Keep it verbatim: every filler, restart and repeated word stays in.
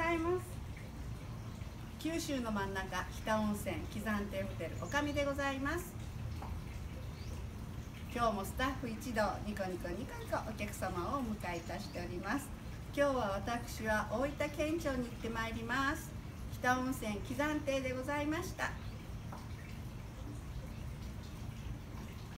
ざいます。九州の真ん中、北温泉喜山亭ホテル女将でございます。今日もスタッフ一同ニコニコニコニコお客様をお迎えいたしております。今日は私は大分県庁に行ってまいります。北温泉喜山亭でございました。